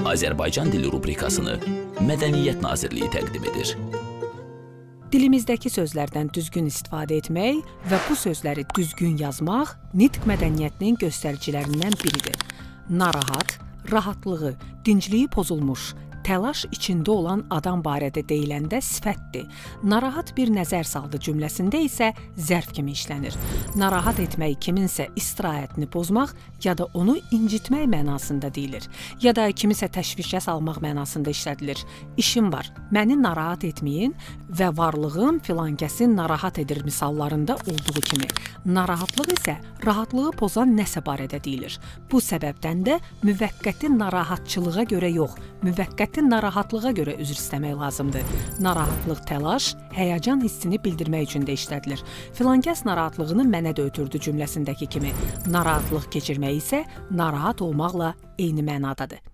Azərbaycan dili rubrikasını Mədəniyyət Nazirliyi təqdim edir. Dilimizdəki sözlərdən düzgün istifadə etmək və bu sözləri düzgün yazmaq nitq mədəniyyətinin göstəricilərindən biridir. Narahat, rahatlığı, dincliyi pozulmuş, təlaş içində olan adam barədə deyiləndə sifətdir. Narahat bir nəzər saldı cümləsində isə zərf kimi işlənir. Narahat etmək kiminsə istirahətini pozmaq ya da onu incitmək mənasında deyilir. Ya da kimisə təşvişə salmaq mənasında işlədilir. İşim var, məni narahat etməyin və varlığım filankəsi narahat edir misallarında olduğu kimi. Narahatlıq isə rahatlığı pozan nəsə barədə deyilir. Bu səbəbdən də müvəqqəti narahatçılığa görə yox, müvəqqəti narahatlığa görə üzr istəmək lazımdır. Narahatlıq təlaş, həyəcan hissini bildirmək üçün də işlədilir. Filankəs narahatlığını mənə də ötürdü cümləsindəki kimi. Narahatlıq keçirmək isə narahat olmaqla eyni mənadadır.